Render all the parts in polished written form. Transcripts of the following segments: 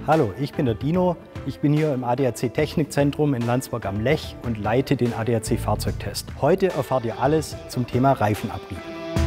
Hallo, ich bin der Dino. Ich bin hier im ADAC Technikzentrum in Landsberg am Lech und leite den ADAC Fahrzeugtest. Heute erfahrt ihr alles zum Thema Reifenabrieb.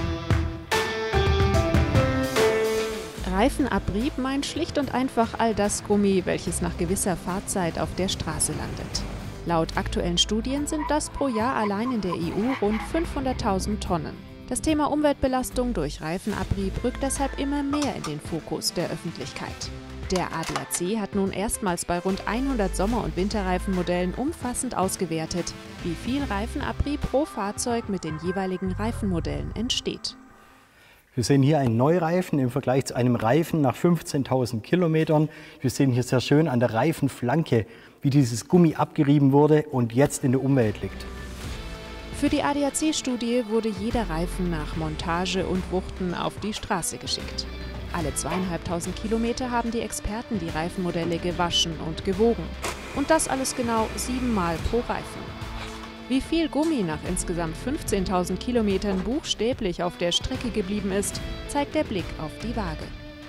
Reifenabrieb meint schlicht und einfach all das Gummi, welches nach gewisser Fahrzeit auf der Straße landet. Laut aktuellen Studien sind das pro Jahr allein in der EU rund 500.000 Tonnen. Das Thema Umweltbelastung durch Reifenabrieb rückt deshalb immer mehr in den Fokus der Öffentlichkeit. Der ADAC hat nun erstmals bei rund 100 Sommer- und Winterreifenmodellen umfassend ausgewertet, wie viel Reifenabrieb pro Fahrzeug mit den jeweiligen Reifenmodellen entsteht. Wir sehen hier einen Neureifen im Vergleich zu einem Reifen nach 15.000 Kilometern. Wir sehen hier sehr schön an der Reifenflanke, wie dieses Gummi abgerieben wurde und jetzt in der Umwelt liegt. Für die ADAC-Studie wurde jeder Reifen nach Montage und Wuchten auf die Straße geschickt. Alle 2.500 Kilometer haben die Experten die Reifenmodelle gewaschen und gewogen. Und das alles genau 7 Mal pro Reifen. Wie viel Gummi nach insgesamt 15.000 Kilometern buchstäblich auf der Strecke geblieben ist, zeigt der Blick auf die Waage.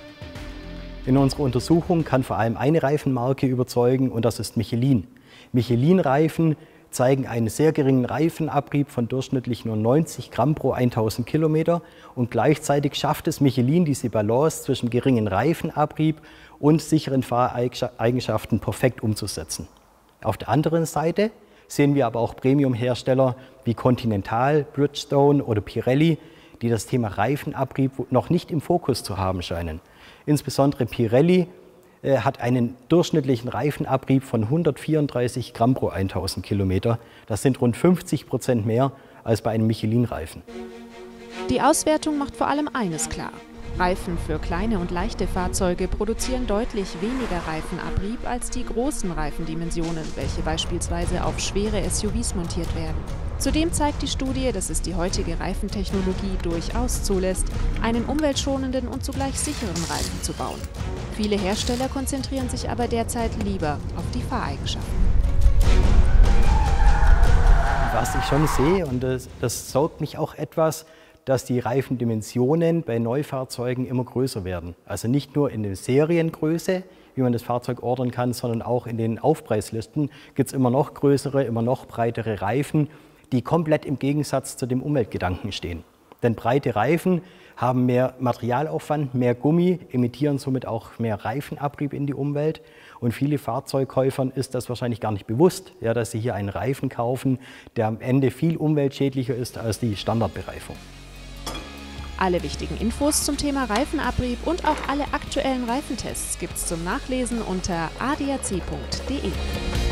In unserer Untersuchung kann vor allem eine Reifenmarke überzeugen und das ist Michelin. Michelin-Reifen zeigen einen sehr geringen Reifenabrieb von durchschnittlich nur 90 Gramm pro 1000 Kilometer und gleichzeitig schafft es Michelin, diese Balance zwischen geringen Reifenabrieb und sicheren Fahreigenschaften perfekt umzusetzen. Auf der anderen Seite sehen wir aber auch Premium-Hersteller wie Continental, Bridgestone oder Pirelli, die das Thema Reifenabrieb noch nicht im Fokus zu haben scheinen. Insbesondere Pirelli hat einen durchschnittlichen Reifenabrieb von 134 Gramm pro 1000 Kilometer. Das sind rund 50% mehr als bei einem Michelin-Reifen. Die Auswertung macht vor allem eines klar. Reifen für kleine und leichte Fahrzeuge produzieren deutlich weniger Reifenabrieb als die großen Reifendimensionen, welche beispielsweise auf schwere SUVs montiert werden. Zudem zeigt die Studie, dass es die heutige Reifentechnologie durchaus zulässt, einen umweltschonenden und zugleich sicheren Reifen zu bauen. Viele Hersteller konzentrieren sich aber derzeit lieber auf die Fahreigenschaften. Was ich schon sehe, und das sorgt mich auch etwas, dass die Reifendimensionen bei Neufahrzeugen immer größer werden. Also nicht nur in der Seriengröße, wie man das Fahrzeug ordern kann, sondern auch in den Aufpreislisten gibt es immer noch größere, immer noch breitere Reifen, die komplett im Gegensatz zu dem Umweltgedanken stehen. Denn breite Reifen haben mehr Materialaufwand, mehr Gummi, emittieren somit auch mehr Reifenabrieb in die Umwelt. Und viele Fahrzeugkäufern ist das wahrscheinlich gar nicht bewusst, ja, dass sie hier einen Reifen kaufen, der am Ende viel umweltschädlicher ist als die Standardbereifung. Alle wichtigen Infos zum Thema Reifenabrieb und auch alle aktuellen Reifentests gibt's zum Nachlesen unter adac.de.